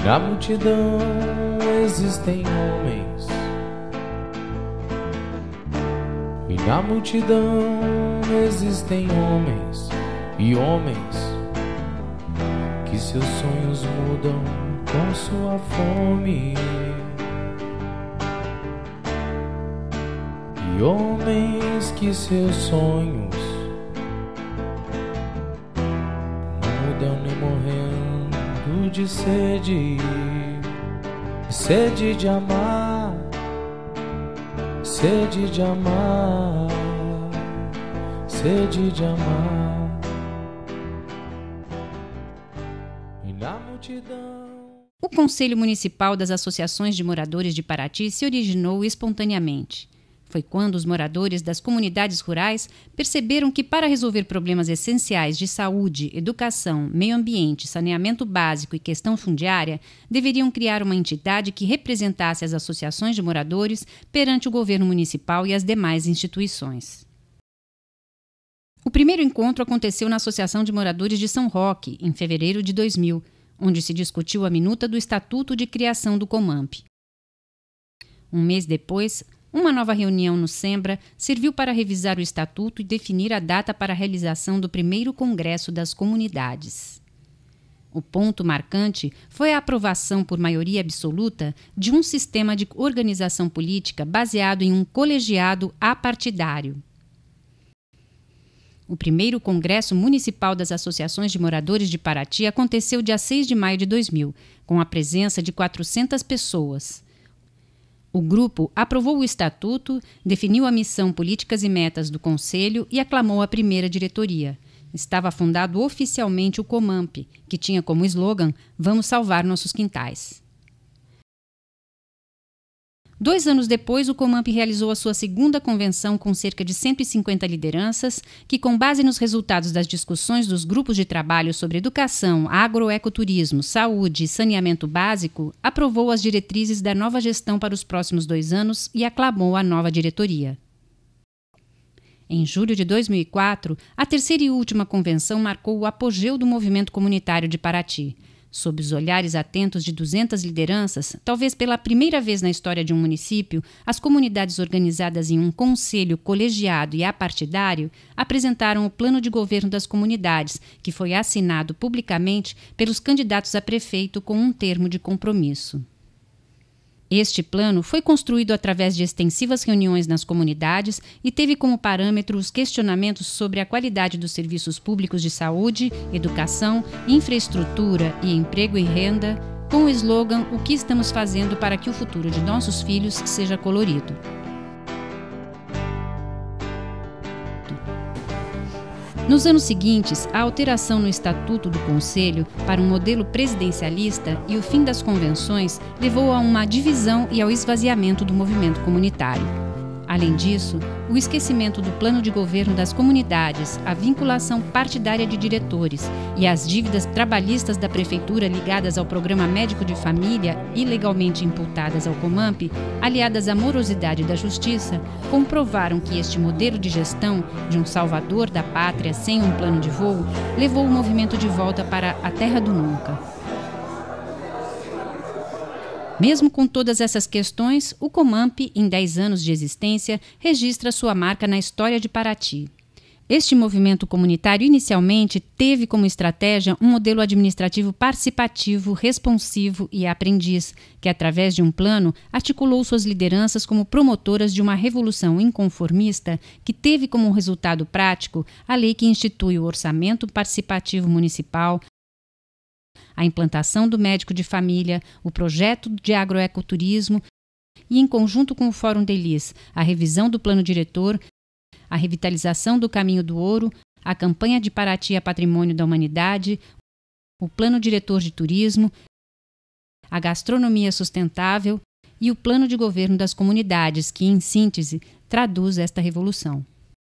Na multidão existem homens, e na multidão existem homens e homens que seus sonhos mudam com sua fome, e homens que seus sonhos não mudam nem morrendo de sede, sede de amar, sede de amar, sede de amar. E na multidão. O Conselho Municipal das Associações de Moradores de Paraty se originou espontaneamente. Foi quando os moradores das comunidades rurais perceberam que, para resolver problemas essenciais de saúde, educação, meio ambiente, saneamento básico e questão fundiária, deveriam criar uma entidade que representasse as associações de moradores perante o governo municipal e as demais instituições. O primeiro encontro aconteceu na Associação de Moradores de São Roque, em fevereiro de 2000, onde se discutiu a minuta do Estatuto de Criação do Comamp. Um mês depois, uma nova reunião no Sembra serviu para revisar o Estatuto e definir a data para a realização do primeiro Congresso das Comunidades. O ponto marcante foi a aprovação por maioria absoluta de um sistema de organização política baseado em um colegiado apartidário. O primeiro Congresso Municipal das Associações de Moradores de Paraty aconteceu dia 6 de maio de 2000, com a presença de 400 pessoas. O grupo aprovou o Estatuto, definiu a missão, políticas e metas do Conselho e aclamou a primeira diretoria. Estava fundado oficialmente o Comamp, que tinha como slogan "Vamos salvar nossos quintais". 2 anos depois, o Comamp realizou a sua segunda convenção com cerca de 150 lideranças, que, com base nos resultados das discussões dos grupos de trabalho sobre educação, agroecoturismo, saúde e saneamento básico, aprovou as diretrizes da nova gestão para os próximos 2 anos e aclamou a nova diretoria. Em julho de 2004, a terceira e última convenção marcou o apogeu do movimento comunitário de Paraty. Sob os olhares atentos de 200 lideranças, talvez pela primeira vez na história de um município, as comunidades organizadas em um conselho colegiado e apartidário apresentaram o plano de governo das comunidades, que foi assinado publicamente pelos candidatos a prefeito com um termo de compromisso. Este plano foi construído através de extensivas reuniões nas comunidades e teve como parâmetro os questionamentos sobre a qualidade dos serviços públicos de saúde, educação, infraestrutura e emprego e renda, com o slogan "O que estamos fazendo para que o futuro de nossos filhos seja colorido?". Nos anos seguintes, a alteração no Estatuto do Conselho para um modelo presidencialista e o fim das convenções levou a uma divisão e ao esvaziamento do movimento comunitário. Além disso, o esquecimento do plano de governo das comunidades, a vinculação partidária de diretores e as dívidas trabalhistas da prefeitura ligadas ao programa médico de família, ilegalmente imputadas ao Comamp, aliadas à morosidade da justiça, comprovaram que este modelo de gestão, de um salvador da pátria sem um plano de voo, levou o movimento de volta para a terra do nunca. Mesmo com todas essas questões, o Comamp, em 10 anos de existência, registra sua marca na história de Paraty. Este movimento comunitário inicialmente teve como estratégia um modelo administrativo participativo, responsivo e aprendiz, que através de um plano articulou suas lideranças como promotoras de uma revolução inconformista que teve como resultado prático a lei que institui o Orçamento Participativo Municipal, a implantação do médico de família, o projeto de agroecoturismo e, em conjunto com o Fórum Delis, a revisão do plano diretor, a revitalização do Caminho do Ouro, a campanha de Paraty a Patrimônio da Humanidade, o plano diretor de turismo, a gastronomia sustentável e o plano de governo das comunidades, que, em síntese, traduz esta revolução.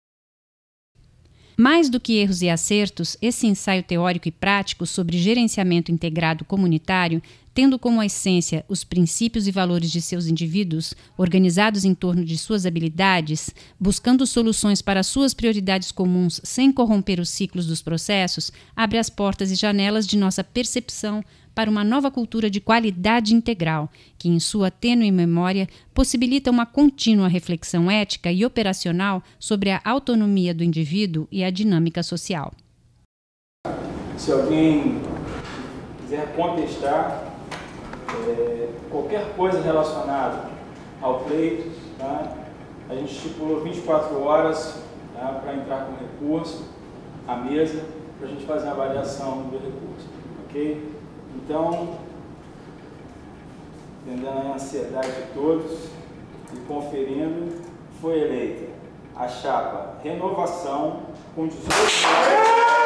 Mais do que erros e acertos, esse ensaio teórico e prático sobre gerenciamento integrado comunitário tendo como essência os princípios e valores de seus indivíduos, organizados em torno de suas habilidades, buscando soluções para suas prioridades comuns sem corromper os ciclos dos processos, abre as portas e janelas de nossa percepção para uma nova cultura de qualidade integral, que em sua tênue memória possibilita uma contínua reflexão ética e operacional sobre a autonomia do indivíduo e a dinâmica social. Se alguém quiser contestar qualquer coisa relacionada ao pleito, tá? A gente estipulou 24 horas, tá, para entrar com recurso à mesa, para a gente fazer a avaliação do recurso, ok? Então, entendendo a ansiedade de todos e conferindo, foi eleita a chapa Renovação com 18 votos.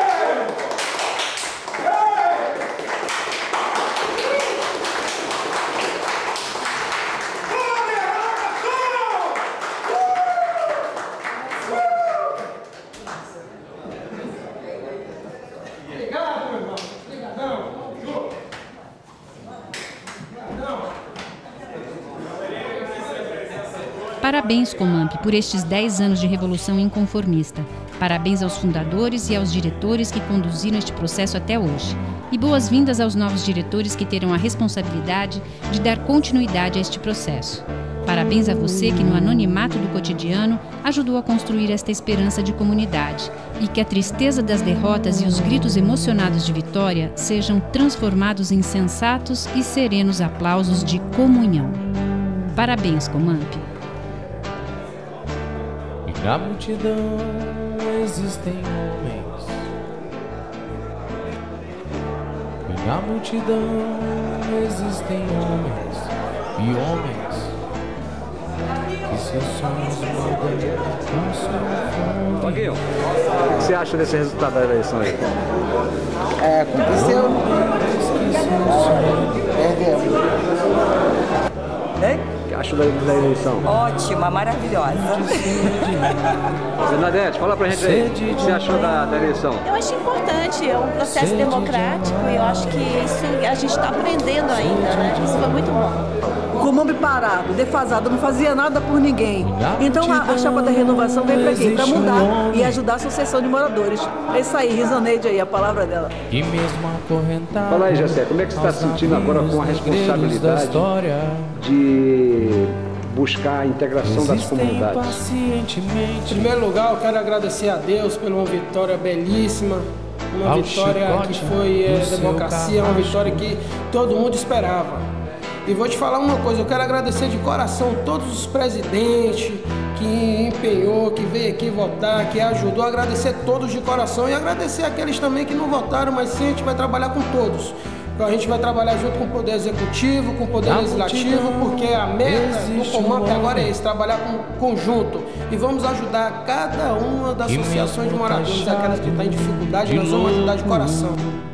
Parabéns, Comamp, por estes 10 anos de revolução inconformista. Parabéns aos fundadores e aos diretores que conduziram este processo até hoje. E boas-vindas aos novos diretores que terão a responsabilidade de dar continuidade a este processo. Parabéns a você que, no anonimato do cotidiano, ajudou a construir esta esperança de comunidade e que a tristeza das derrotas e os gritos emocionados de vitória sejam transformados em sensatos e serenos aplausos de comunhão. Parabéns, Comamp. Na multidão existem homens. E na multidão existem homens e homens que seus sonhos mudam com sua fome. Guilherme, o que você acha desse resultado da eleição aí? Aconteceu. Perdemos. O que acha da eleição? Ótima, maravilhosa. Bernadette, fala pra gente aí, o que você achou da eleição? Eu acho importante, é um processo democrático e eu acho que isso a gente está aprendendo ainda, né? Isso foi muito bom. O Comamp parado, defasado, não fazia nada por ninguém. Então a chapa da renovação veio pra quê? Pra mudar e ajudar a sucessão de moradores. É isso aí, Risaneide aí, a palavra dela. E mesmo acorrentado. Fala aí, Jessé, como é que você está se sentindo agora com a responsabilidade de buscar a integração das comunidades? Em primeiro lugar, eu quero agradecer a Deus por uma vitória belíssima, uma vitória que foi democracia, uma vitória que todo mundo esperava. E vou te falar uma coisa, eu quero agradecer de coração todos os presidentes que empenhou, que veio aqui votar, que ajudou, agradecer todos de coração e agradecer aqueles também que não votaram, mas sim, a gente vai trabalhar com todos. A gente vai trabalhar junto com o Poder Executivo, com o Poder Legislativo, porque a meta do Comamp agora é esse, trabalhar com conjunto. E vamos ajudar cada uma das associações de moradores, aquelas que estão em dificuldade, nós vamos ajudar de coração.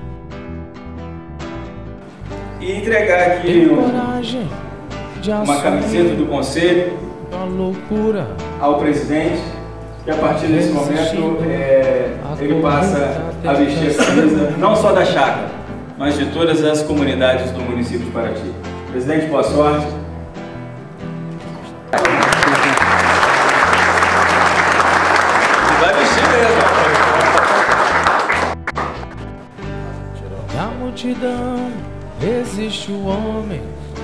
E entregar aqui uma camiseta do Conselho ao presidente, e a partir desse momento ele passa a vestir a camisa não só da chácara, mas de todas as comunidades do município de Paraty. Presidente, boa sorte. E vai vestir mesmo. Na multidão existe o homem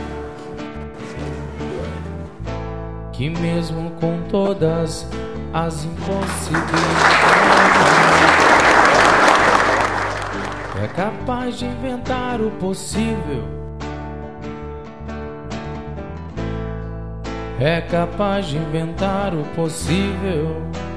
que mesmo com todas as impossibilidades é capaz de inventar o possível. É capaz de inventar o possível.